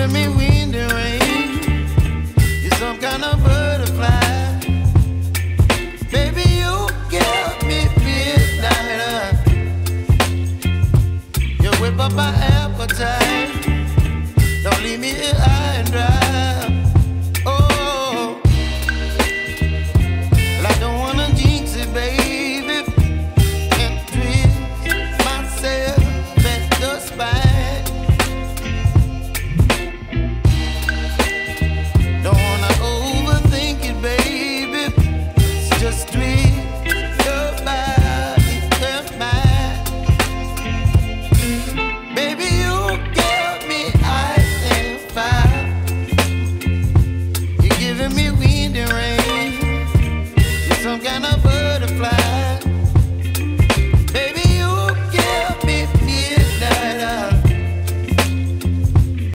giving me wind and rain. You're some kind of butterfly. Baby, you give me midnight. You whip up my appetite. Don't leave me here high and dry. Oh, well, I don't wanna jinx it, baby. Can't twist myself at the spine. Don't wanna overthink it, baby. It's just twist your body and mine. Baby, you give me ice and fire. You're giving me wind and rain. You're some kind of butterfly.